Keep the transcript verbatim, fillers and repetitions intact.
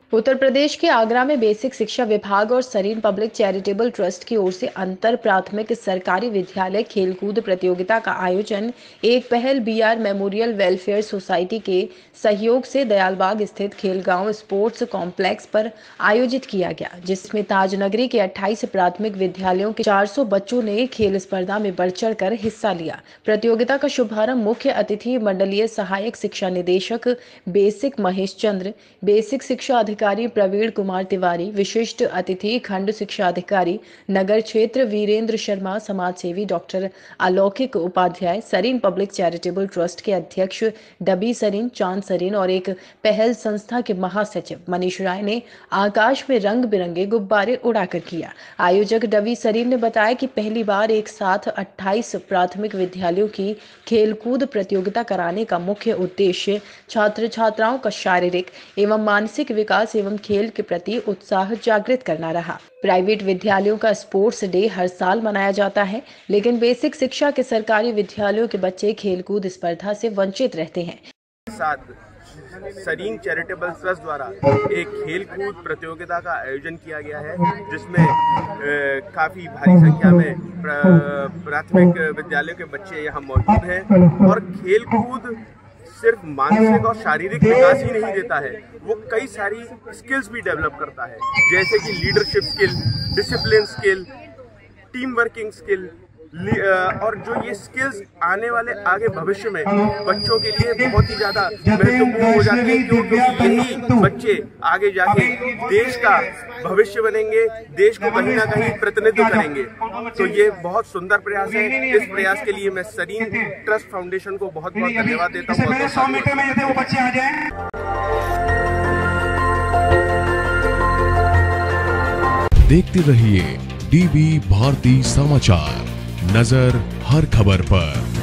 उत्तर प्रदेश के आगरा में बेसिक शिक्षा विभाग और सरीन पब्लिक चैरिटेबल ट्रस्ट की ओर से अंतर प्राथमिक सरकारी विद्यालय खेलकूद प्रतियोगिता का आयोजन एक पहल B R memorial welfare society के सहयोग से दयालबाग स्थित खेलगांव स्पोर्ट्स कॉम्प्लेक्स पर आयोजित किया गया, जिसमें ताजनगरी के अट्ठाईस प्राथमिक विद्यालयों के चार सौ बच्चों ने खेल स्पर्धा में बढ़ चढ़ कर हिस्सा लिया। प्रतियोगिता का शुभारंभ मुख्य अतिथि मंडलीय सहायक शिक्षा निदेशक बेसिक महेश चंद्र, बेसिक शिक्षा अधिकारी प्रवीण कुमार तिवारी, विशिष्ट अतिथि खंड शिक्षा अधिकारी नगर क्षेत्र वीरेंद्र शर्मा, समाजसेवी doctor Alaukik Upadhyay, Sareen public charitable trust के अध्यक्ष डबी सरीन, चांद सरीन और एक पहल संस्था के महासचिव मनीष राय ने आकाश में रंग बिरंगे गुब्बारे उड़ाकर किया। आयोजक डबी सरीन ने बताया कि पहली बार एक साथ अट्ठाईस प्राथमिक विद्यालयों की खेलकूद प्रतियोगिता कराने का मुख्य उद्देश्य छात्र छात्राओं का शारीरिक एवं मानसिक विकास एवं खेल के प्रति उत्साह जागृत करना रहा। प्राइवेट विद्यालयों का स्पोर्ट्स डे हर साल मनाया जाता है, लेकिन बेसिक शिक्षा के सरकारी विद्यालयों के बच्चे खेलकूद स्पर्धा से वंचित रहते हैं। साथ सरीन चैरिटेबल ट्रस्ट द्वारा एक खेलकूद प्रतियोगिता का आयोजन किया गया है, जिसमें काफी भारी संख्या में प्राथमिक विद्यालयों के बच्चे यहाँ मौजूद हैं। और खेलकूद सिर्फ मानसिक और शारीरिक विकास ही नहीं देता है, वो कई सारी स्किल्स भी डेवलप करता है, जैसे कि leadership skill, discipline skill, team working skill, और जो ये स्किल्स आने वाले आगे भविष्य में बच्चों के लिए बहुत ही ज्यादा महत्वपूर्ण हो जाती है, क्योंकि यही बच्चे आगे जाके देश का भविष्य बनेंगे, देश को कहीं ना कहीं प्रतिनिधित्व करेंगे। तो ये बहुत सुंदर प्रयास है। इस प्रयास के लिए मैं सरीन ट्रस्ट फाउंडेशन को बहुत बहुत धन्यवाद देता हूँ। देखते रहिए डीबी भारती समाचार, नजर हर खबर पर।